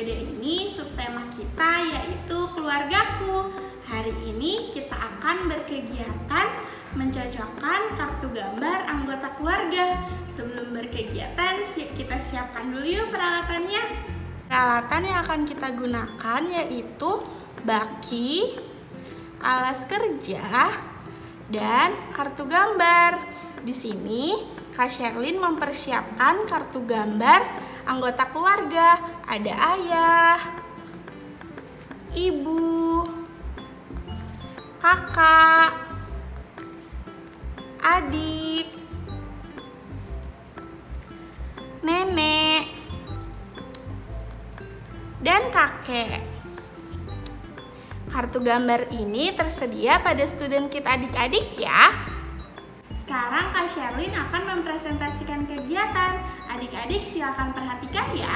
periode ini subtema kita yaitu keluargaku. Hari ini kita akan berkegiatan mencocokkan kartu gambar anggota keluarga. Sebelum berkegiatan, kita siapkan dulu yuk peralatannya. Peralatan yang akan kita gunakan yaitu baki, alas kerja, dan kartu gambar. Di sini Kak Sherlyn mempersiapkan kartu gambar anggota keluarga. Ada ayah, ibu, kakak, adik, nenek, dan kakek. Kartu gambar ini tersedia pada student kit adik-adik ya. Sekarang Kak Sherlyn akan mempresentasikan kegiatan. Adik-adik silakan perhatikan ya.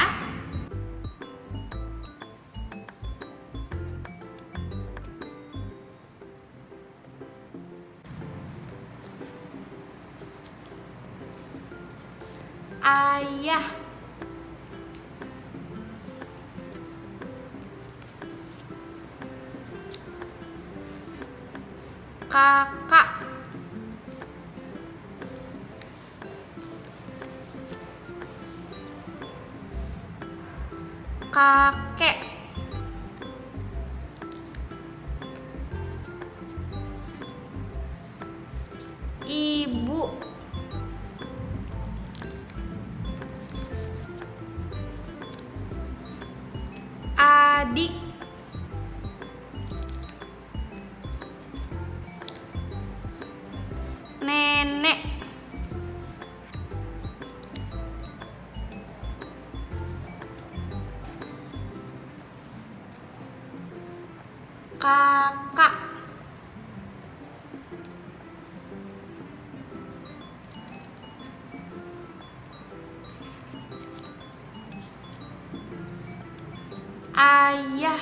Ayah, kakak, kakek, ibu, adik, nenek, kakak, ayah,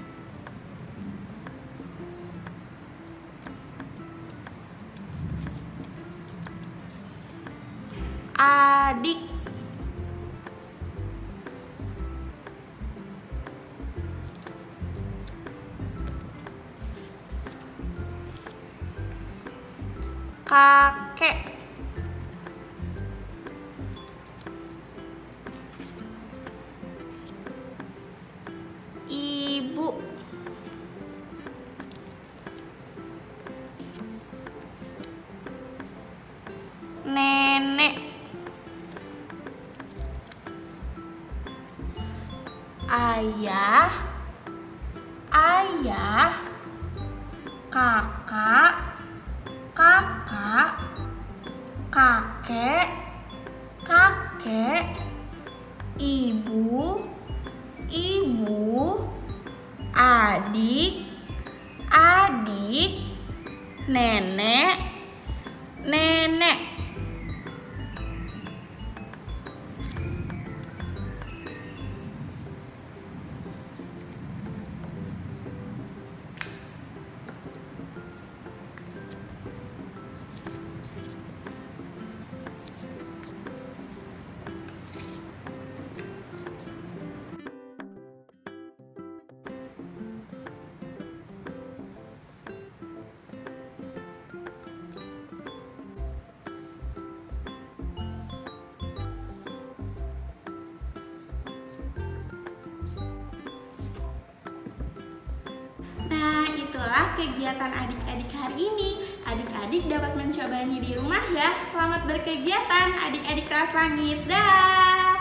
adik, kakek, ibu, nenek, ayah, kakak, kakek, ibu, adik, nenek. Nah, itulah kegiatan adik-adik hari ini. Adik-adik dapat mencobanya di rumah ya. Selamat berkegiatan adik-adik kelas langit. Dah.